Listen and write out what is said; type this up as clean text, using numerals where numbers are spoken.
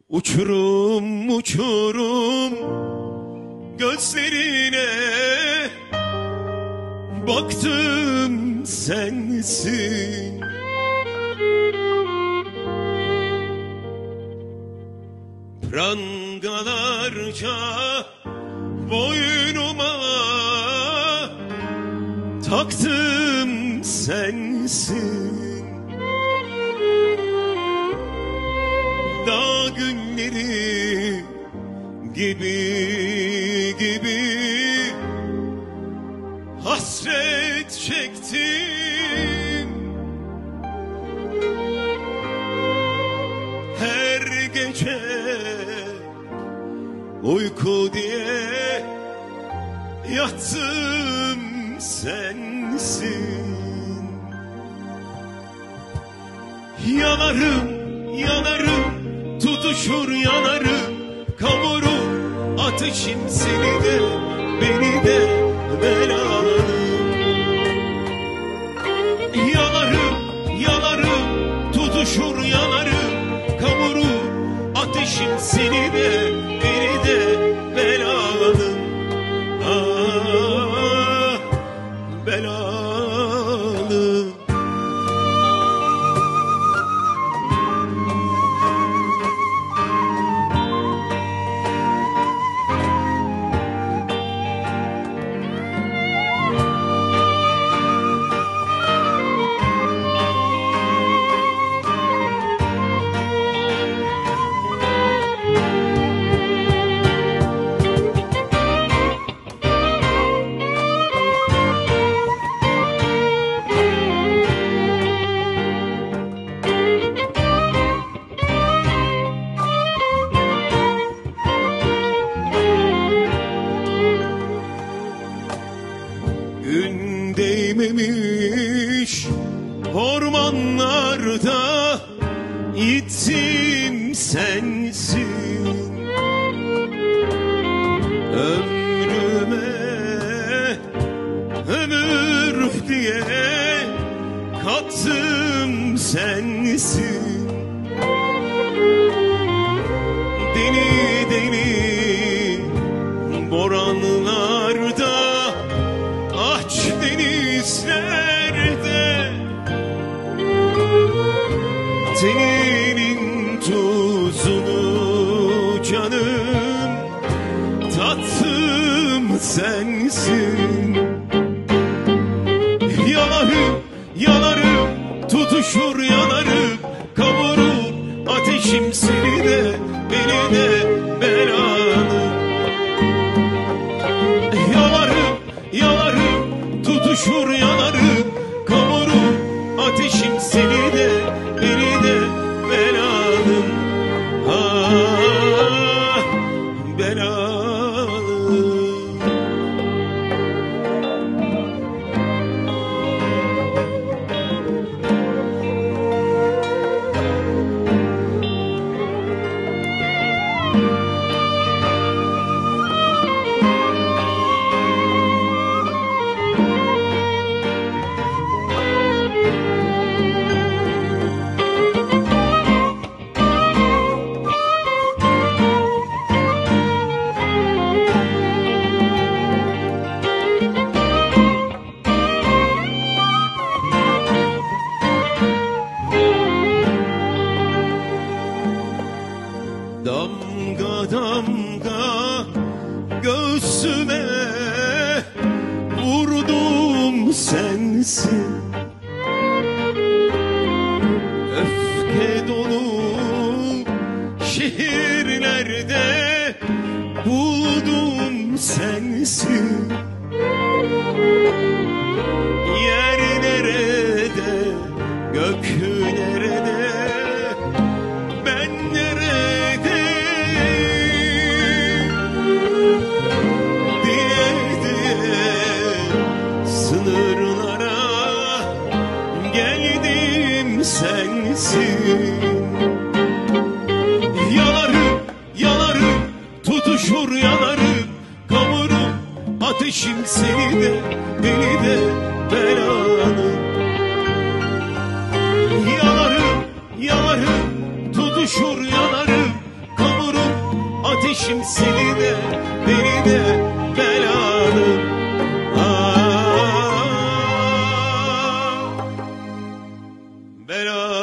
Uçurum uçurum gözlerine baktım sensin. Prangalarca boynuma taktım sensin. Dağ günleri gibi hasret çektim. Her gece uyku diye yattım sensin. Yanarım yanarım, tutuşur yanarım, kavurur ateşim seni de beni de belalım. Yanarım yanarım, tutuşur yanarım, kavurur ateşim seni de beni de belalım. Ah belalım. Gün değmemiş ormanlarda gittim sensin. Ömrüme ömür diye kattım sensin. Deli deli boranlarda, aç denizlerde teninin tuzunu canım tattım sensin. Yanarım yanarım, tutuşur yanarım, kavurur ateşim seni de beni de belalım. Yanarım yanarım, tutuşur yanarım, kavurur ateşim seni de beni de belalım. Ah belalım. Damga damga göğsüme vurdum sensin. Öfke dolu şehirlerde buldum sensin. Yer nerede, gök nerede, ben nerede diye sınırlara geldim sensin. Yanarım yanarım, tutuşur yanarım, kavurup ateşim seni de beni de belalım. Yanarım yanarım, tutuşur yanarım, ateşim seni de beni de belanım. Ah, belanım.